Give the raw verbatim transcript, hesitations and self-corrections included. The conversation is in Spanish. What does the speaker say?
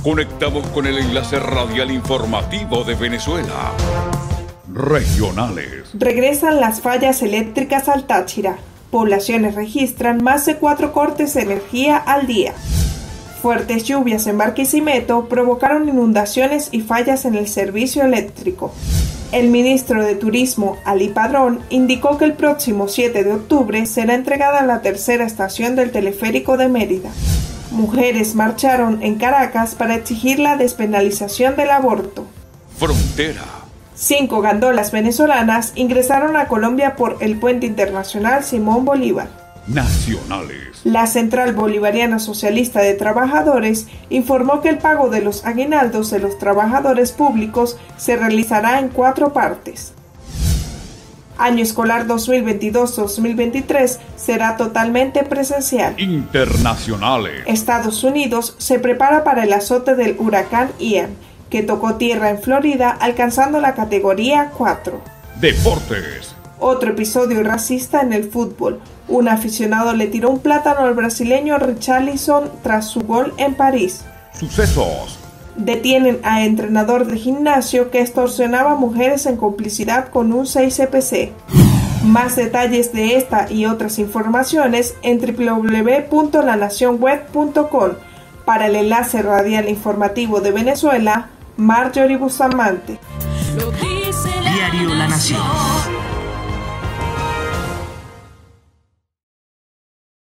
Conectamos con el enlace radial informativo de Venezuela. Regionales. Regresan las fallas eléctricas al Táchira. Poblaciones registran más de cuatro cortes de energía al día. Fuertes lluvias en Barquisimeto provocaron inundaciones y fallas en el servicio eléctrico. El ministro de Turismo, Ali Padrón, indicó que el próximo siete de octubre será entregada la tercera estación del teleférico de Mérida. Mujeres marcharon en Caracas para exigir la despenalización del aborto. Frontera. Cinco gandolas venezolanas ingresaron a Colombia por el puente internacional Simón Bolívar. Nacionales. La Central Bolivariana Socialista de Trabajadores informó que el pago de los aguinaldos de los trabajadores públicos se realizará en cuatro partes. Año escolar dos mil veintidós dos mil veintitrés será totalmente presencial. Internacionales. Estados Unidos se prepara para el azote del huracán Ian, que tocó tierra en Florida alcanzando la categoría cuatro. Deportes. Otro episodio racista en el fútbol. Un aficionado le tiró un plátano al brasileño Richarlison tras su gol en París. Sucesos. Detienen a entrenador de gimnasio que extorsionaba mujeres en complicidad con un seis C P C. Más detalles de esta y otras informaciones en doble u doble u doble u punto la nación web punto com. Para el enlace radial informativo de Venezuela, Marjorie Bustamante. Diario La Nación.